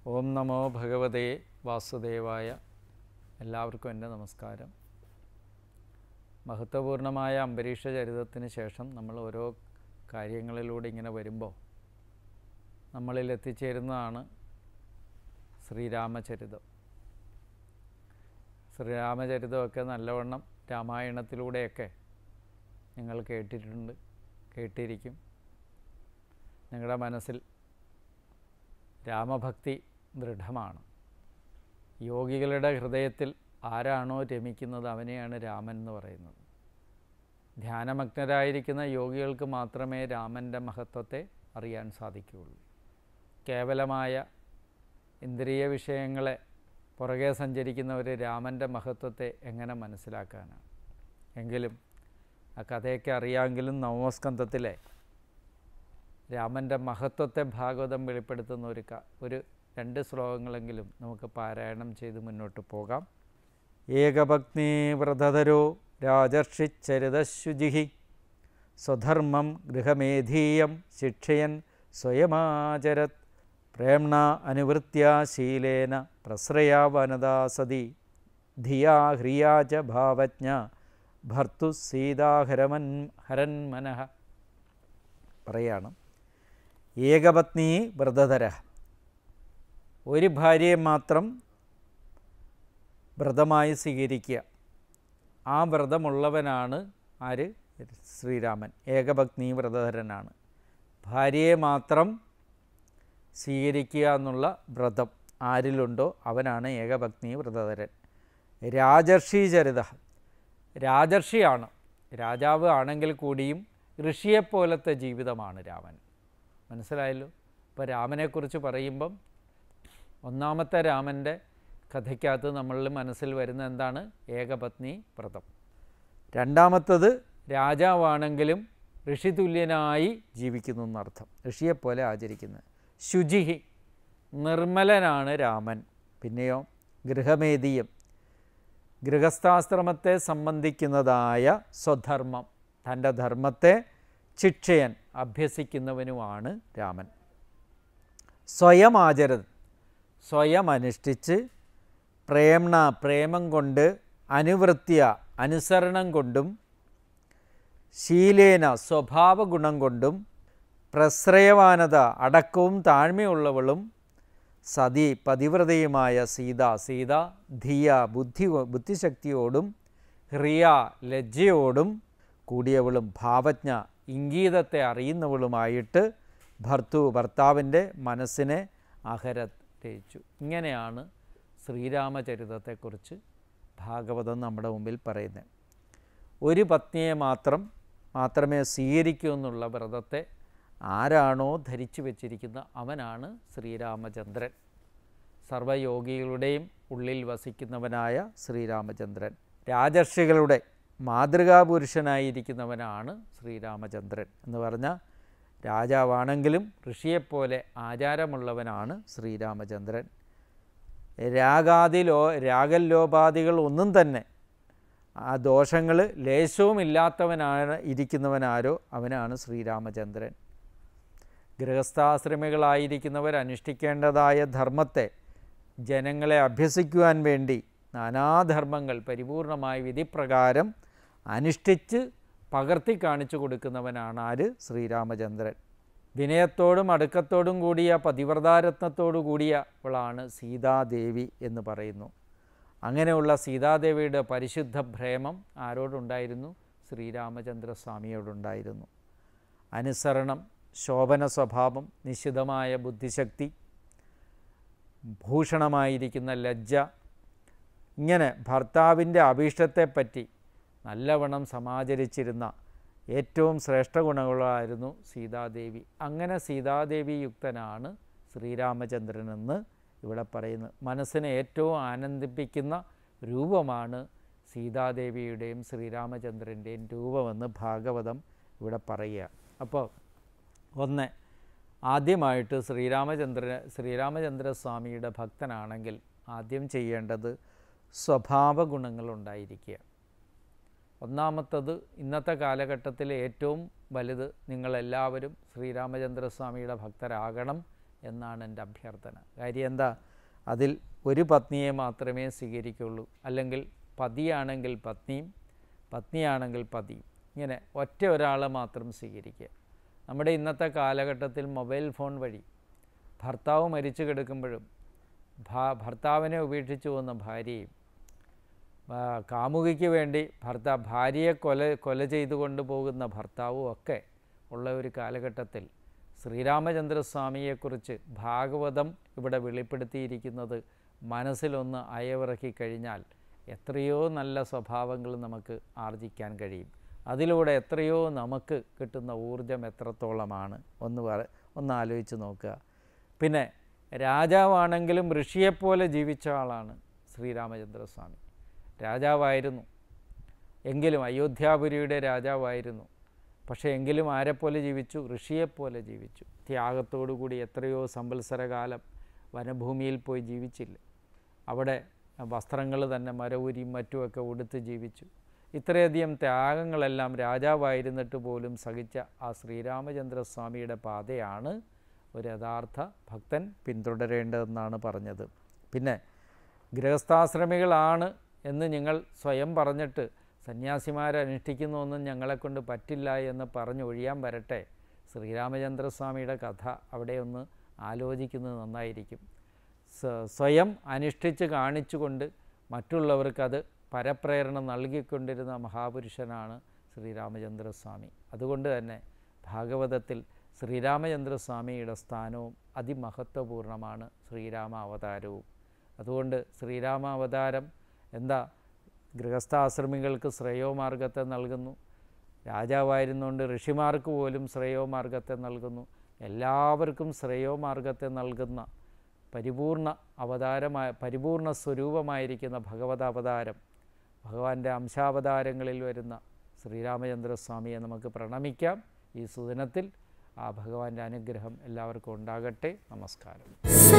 ഓം നമോ ഭഗവതേ വാസുദേവായ. എല്ലാവർക്കും എൻ്റെ നമസ്കാരം. മഹത്വപൂർണമായ അംബരീഷ ചരിതത്തിന് ശേഷം നമ്മൾ ഓരോ കാര്യങ്ങളിലൂടെ ഇങ്ങനെ വരുമ്പോൾ നമ്മളിൽ എത്തിച്ചേരുന്നതാണ് ശ്രീരാമചരിതം. ശ്രീരാമചരിതമൊക്കെ നല്ലവണ്ണം രാമായണത്തിലൂടെയൊക്കെ നിങ്ങൾ കേട്ടിരിക്കും. നിങ്ങളുടെ മനസ്സിൽ രാമഭക്തി ദൃഢമാണ്. യോഗികളുടെ ഹൃദയത്തിൽ ആരാണോ രമിക്കുന്നത് അവനെയാണ് രാമൻ എന്ന് പറയുന്നത്. ധ്യാനമഗ്നരായിരിക്കുന്ന യോഗികൾക്ക് മാത്രമേ രാമൻ്റെ മഹത്വത്തെ അറിയാൻ സാധിക്കുകയുള്ളൂ. കേവലമായ ഇന്ദ്രിയ വിഷയങ്ങളെ പുറകെ സഞ്ചരിക്കുന്നവർ രാമൻ്റെ മഹത്വത്തെ എങ്ങനെ മനസ്സിലാക്കാനാണ്? എങ്കിലും ആ കഥയൊക്കെ അറിയാമെങ്കിലും നവമസ്കന്ധത്തിലെ രാമൻ്റെ മഹത്വത്തെ ഭാഗവതം വെളിപ്പെടുത്തുന്ന ഒരു 2 ശ്ലോകങ്ങളെങ്കിലും നമുക്ക് പാരായണം ചെയ്ത് മുന്നോട്ട് പോകാം. ഏകപത്നീ വ്രതധരോ രാജർഷിച്ചരിതശുചി സ്വധർമ്മം ഗൃഹമേധീയം ശിക്ഷയൻ സ്വയമാചരത് പ്രേംണ അനുവൃത്യാ ശീലേന പ്രശ്രയാ വനദാ സതി ധിയാ ഹ്രിയാ ച ഭാവജ്ഞ ഭർത്തു സീതാഹരൻ മനഃ. പറയാണ്, ഏകപത്നീ വ്രതധര, ഒരു ഭാര്യയെ മാത്രം വ്രതമായി സ്വീകരിക്കുക. ആ വ്രതമുള്ളവനാണ് ആര്? ശ്രീരാമൻ. ഏകപത്നീ വ്രതധരനാണ്. ഭാര്യയെ മാത്രം സ്വീകരിക്കുക എന്നുള്ള വ്രതം ആരിലുണ്ടോ അവനാണ് ഏകപത്നീ വ്രതധരൻ. രാജർഷീചരിത, രാജർഷിയാണ്. രാജാവ് ആണെങ്കിൽ കൂടിയും ഋഷിയെപ്പോലത്തെ ജീവിതമാണ് രാമൻ. മനസ്സിലായല്ലോ? ഇപ്പോൾ രാമനെക്കുറിച്ച് പറയുമ്പം ഒന്നാമത്തെ രാമൻ്റെ കഥയ്ക്കകത്ത് നമ്മളുടെ മനസ്സിൽ വരുന്ന എന്താണ്? ഏകപത്നി വ്രതം. രണ്ടാമത്തത് രാജാവാണെങ്കിലും ഋഷിതുല്യനായി ജീവിക്കുന്നു എന്നർത്ഥം, ഋഷിയെപ്പോലെ ആചരിക്കുന്നത്. ശുചിഹി, നിർമ്മലനാണ് രാമൻ. പിന്നെയോ ഗൃഹമേദീയം, ഗൃഹസ്ഥാശ്രമത്തെ സംബന്ധിക്കുന്നതായ സ്വധർമ്മം, തൻ്റെ ധർമ്മത്തെ ശിക്ഷയൻ അഭ്യസിക്കുന്നവനുമാണ് രാമൻ. സ്വയം ആചരത്, സ്വയം അനുഷ്ഠിച്ച്, പ്രേംണ പ്രേമം കൊണ്ട്, അനുവൃത്യ അനുസരണം കൊണ്ടും, ശീലേന സ്വഭാവ ഗുണം കൊണ്ടും, പ്രശ്രയവാനത അടക്കവും താഴ്മയുള്ളവളും, സതി പതിവ്രതയുമായ സീത ധിയ ബുദ്ധിശക്തിയോടും, ഹ്രിയ ലജ്ജയോടും കൂടിയവളും, ഭാവജ്ഞ ഇംഗീതത്തെ അറിയുന്നവളുമായിട്ട് ഭർത്താവിൻ്റെ മനസ്സിനെ രയിച്ചു. ഇങ്ങനെയാണ് ശ്രീരാമചരിതത്തെക്കുറിച്ച് ഭാഗവതം നമ്മുടെ മുമ്പിൽ പറയുന്നത്. ഒരു പത്നിയെ മാത്രമേ സ്വീകരിക്കൂ എന്നുള്ള വ്രതത്തെ ആരാണോ ധരിച്ചു വച്ചിരിക്കുന്ന അവനാണ് ശ്രീരാമചന്ദ്രൻ. സർവയോഗികളുടെയും ഉള്ളിൽ വസിക്കുന്നവനായ ശ്രീരാമചന്ദ്രൻ. രാജർഷികളുടെ മാതൃകാപുരുഷനായിരിക്കുന്നവനാണ് ശ്രീരാമചന്ദ്രൻ. എന്ന് പറഞ്ഞാൽ രാജാവാണെങ്കിലും ഋഷിയെപ്പോലെ ആചാരമുള്ളവനാണ് ശ്രീരാമചന്ദ്രൻ. രാഗല്ലോപാദികൾ ഒന്നും തന്നെ ആ ദോഷങ്ങൾ ലേശവും ഇല്ലാത്തവനാണ് അവനാണ് ശ്രീരാമചന്ദ്രൻ. ഗൃഹസ്ഥാശ്രമികളായിരിക്കുന്നവർ അനുഷ്ഠിക്കേണ്ടതായ ധർമ്മത്തെ ജനങ്ങളെ അഭ്യസിക്കുവാൻ വേണ്ടി നാനാധർമ്മങ്ങൾ പരിപൂർണമായ വിധിപ്രകാരം അനുഷ്ഠിച്ച് പകർത്തി കാണിച്ചു കൊടുക്കുന്നവനാണ് ആര്? ശ്രീരാമചന്ദ്രൻ. വിനയത്തോടും അടുക്കത്തോടും കൂടിയ പതിവ്രതാരത്നത്തോടു കൂടിയവളാണ് സീതാദേവി എന്ന് പറയുന്നു. അങ്ങനെയുള്ള സീതാദേവിയുടെ പരിശുദ്ധ പ്രേമം ആരോടുണ്ടായിരുന്നു? ശ്രീരാമചന്ദ്രസ്വാമിയോടുണ്ടായിരുന്നു. അനുസരണം, ശോഭന സ്വഭാവം, നിശിതമായ ബുദ്ധിശക്തി, ഭൂഷണമായിരിക്കുന്ന ലജ്ജ, ഇങ്ങനെ ഭർത്താവിൻ്റെ അഭീഷ്ടത്തെപ്പറ്റി നല്ലവണ്ണം സമാചരിച്ചിരുന്ന ഏറ്റവും ശ്രേഷ്ഠ ഗുണങ്ങളായിരുന്നു സീതാദേവി. അങ്ങനെ സീതാദേവി യുക്തനാണ് ശ്രീരാമചന്ദ്രനെന്ന് ഇവിടെ പറയുന്നത്. മനസ്സിനെ ഏറ്റവും ആനന്ദിപ്പിക്കുന്ന രൂപമാണ് സീതാദേവിയുടെയും ശ്രീരാമചന്ദ്രൻ്റെയും രൂപമെന്ന് ഭാഗവതം ഇവിടെ പറയുക. അപ്പോൾ ആദ്യമായിട്ട് ശ്രീരാമചന്ദ്രസ്വാമിയുടെ ഭക്തനാണെങ്കിൽ ആദ്യം ചെയ്യേണ്ടത് സ്വഭാവ ഗുണങ്ങളുണ്ടായിരിക്കുക. ഒന്നാമത്തത്, ഇന്നത്തെ കാലഘട്ടത്തിലെ ഏറ്റവും വലുത്, നിങ്ങളെല്ലാവരും ശ്രീരാമചന്ദ്രസ്വാമിയുടെ ഭക്തരാകണം എന്നാണ് എൻ്റെ അഭ്യർത്ഥന. കാര്യം എന്താ, അതിൽ ഒരു പത്നിയെ മാത്രമേ സ്വീകരിക്കുള്ളൂ. അല്ലെങ്കിൽ പതിയാണെങ്കിൽ പത്നിയും, പത്നിയാണെങ്കിൽ പതിയും, ഇങ്ങനെ ഒറ്റ ഒരാളെ മാത്രം സ്വീകരിക്കുക. നമ്മുടെ ഇന്നത്തെ കാലഘട്ടത്തിൽ മൊബൈൽ ഫോൺ വഴി ഭർത്താവ് മരിച്ചു കിടക്കുമ്പോഴും ഭർത്താവിനെ ഉപേക്ഷിച്ചു പോകുന്ന ഭാര്യയും, കാമുകിക്ക് വേണ്ടി ഭാര്യയെ കൊല ചെയ്തു കൊണ്ടുപോകുന്ന ഭർത്താവും ഒക്കെ ഉള്ള ഒരു കാലഘട്ടത്തിൽ ശ്രീരാമചന്ദ്രസ്വാമിയെക്കുറിച്ച് ഭാഗവതം ഇവിടെ വെളിപ്പെടുത്തിയിരിക്കുന്നത് മനസ്സിലൊന്ന് അയവിറക്കി കഴിഞ്ഞാൽ എത്രയോ നല്ല സ്വഭാവങ്ങൾ നമുക്ക് ആർജിക്കാൻ കഴിയും. അതിലൂടെ എത്രയോ നമുക്ക് കിട്ടുന്ന ഊർജം എത്രത്തോളമാണ് ഒന്ന് ആലോചിച്ച് നോക്കുക. പിന്നെ രാജാവാണെങ്കിലും ഋഷിയെപ്പോലെ ജീവിച്ച ആളാണ് ശ്രീരാമചന്ദ്രസ്വാമി. രാജാവായിരുന്നു എങ്കിലും, അയോധ്യാപുരിയുടെ രാജാവായിരുന്നു. പക്ഷേ എങ്കിലും ആരെപ്പോലെ ജീവിച്ചു? ഋഷിയെപ്പോലെ ജീവിച്ചു. ത്യാഗത്തോടുകൂടി എത്രയോ സംവത്സരകാലം വനഭൂമിയിൽ പോയി ജീവിച്ചില്ല. അവിടെ വസ്ത്രങ്ങൾ തന്നെ മരവുരിയും മറ്റുമൊക്കെ ഉടുത്ത് ജീവിച്ചു. ഇത്രയധികം ത്യാഗങ്ങളെല്ലാം രാജാവായിരുന്നിട്ട് പോലും സഹിച്ച ആ ശ്രീരാമചന്ദ്രസ്വാമിയുടെ പാതയാണ് ഒരു യഥാർത്ഥ ഭക്തൻ പിന്തുടരേണ്ടതെന്നാണ് പറഞ്ഞത്. പിന്നെ ഗൃഹസ്ഥാശ്രമികളാണ് എന്ന് നിങ്ങൾ സ്വയം പറഞ്ഞിട്ട് സന്യാസിമാരനുഷ്ഠിക്കുന്നതൊന്നും ഞങ്ങളെക്കൊണ്ട് പറ്റില്ല എന്ന് പറഞ്ഞൊഴിയാൻ വരട്ടെ. ശ്രീരാമചന്ദ്രസ്വാമിയുടെ കഥ അവിടെ ഒന്ന് ആലോചിക്കുന്നത് നന്നായിരിക്കും. സ്വയം അനുഷ്ഠിച്ച് കാണിച്ചുകൊണ്ട് മറ്റുള്ളവർക്കത് പരപ്രേരണ നൽകിക്കൊണ്ടിരുന്ന മഹാപുരുഷനാണ് ശ്രീരാമചന്ദ്രസ്വാമി. അതുകൊണ്ട് തന്നെ ഭാഗവതത്തിൽ ശ്രീരാമചന്ദ്രസ്വാമിയുടെ സ്ഥാനവും അതിമഹത്വപൂർണ്ണമാണ്, ശ്രീരാമ അവതാരവും. അതുകൊണ്ട് ശ്രീരാമാവതാരം എന്താ, ഗൃഹസ്ഥാശ്രമികൾക്ക് ശ്രേയോമാർഗത്തെ നൽകുന്നു. രാജാവായിരുന്നുകൊണ്ട് ഋഷിമാർക്ക് പോലും ശ്രേയോമാർഗത്തെ നൽകുന്നു. എല്ലാവർക്കും ശ്രേയോമാർഗത്തെ നൽകുന്ന പരിപൂർണ സ്വരൂപമായിരിക്കുന്ന ഭഗവതാവതാരം, ഭഗവാന്റെ അംശാവതാരങ്ങളിൽ വരുന്ന ശ്രീരാമചന്ദ്രസ്വാമിയെ നമുക്ക് പ്രണമിക്കാം. ഈ സുദിനത്തിൽ ആ ഭഗവാന്റെ അനുഗ്രഹം എല്ലാവർക്കും ഉണ്ടാകട്ടെ. നമസ്കാരം.